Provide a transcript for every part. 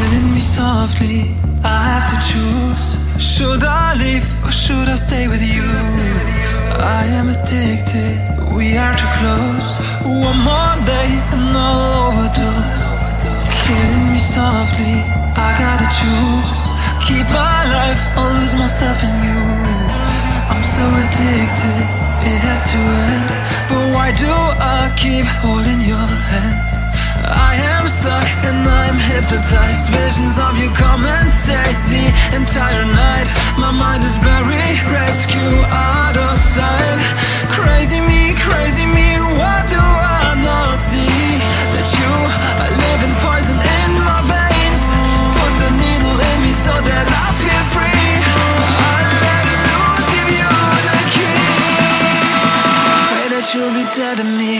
killing me softly. I have to choose. Should I leave or should I stay with you? I am addicted, we are too close. One more day and I'll overdose. Killing me softly, I gotta choose. Keep my life or lose myself in you. I'm so addicted, it has to end. But why do I keep holding your hand? I am stuck and I'm hypnotized. Visions of you come and stay the entire night. My mind is buried, rescue out of sight. Crazy me, what do I not see? That you are living poison in my veins. Put the needle in me so that I feel free. I let loose, give you the key. Pray that you'll be dead to me.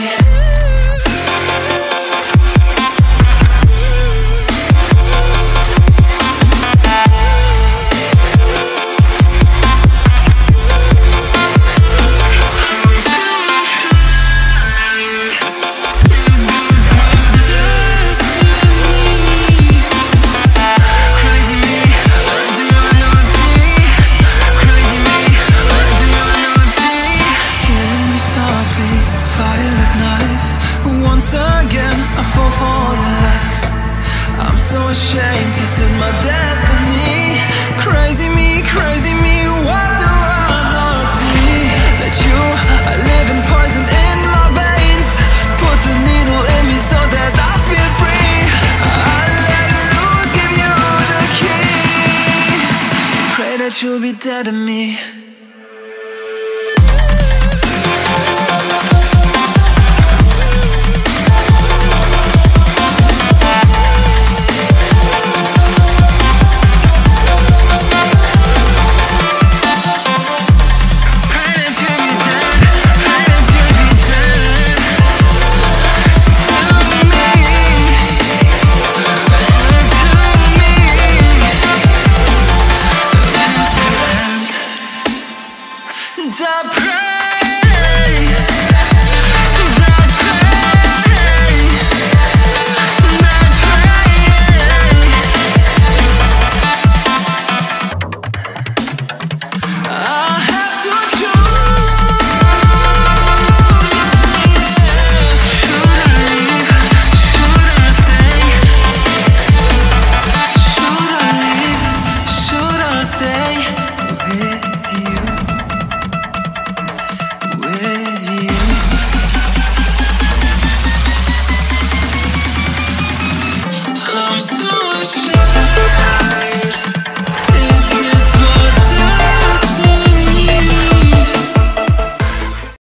So ashamed, this is my destiny. Crazy me, what do I not see? That you are living poison in my veins. Put the needle in me so that I feel free. I let loose, give you the key. Pray that you'll be dead to me. I'm so